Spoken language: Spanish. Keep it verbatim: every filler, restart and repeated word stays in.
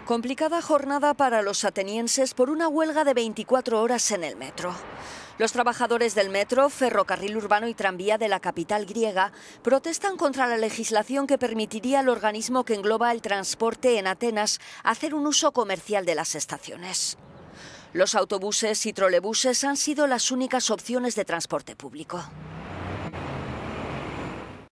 Complicada jornada para los atenienses por una huelga de veinticuatro horas en el metro. Los trabajadores del metro, ferrocarril urbano y tranvía de la capital griega protestan contra la legislación que permitiría al organismo que engloba el transporte en Atenas hacer un uso comercial de las estaciones. Los autobuses y trolebuses han sido las únicas opciones de transporte público.